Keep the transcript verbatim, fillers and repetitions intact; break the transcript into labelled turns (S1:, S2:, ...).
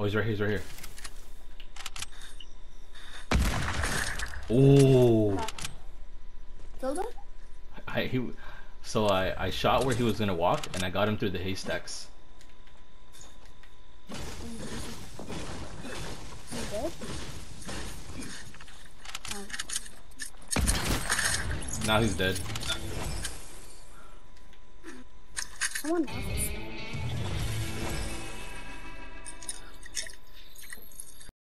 S1: Oh, he's right here. He's right here. Ooh.
S2: Killed him?
S1: I he. So I I shot where he was gonna walk, and I got him through the haystacks.
S2: You did? Um,
S1: Now he's dead.
S2: someone else is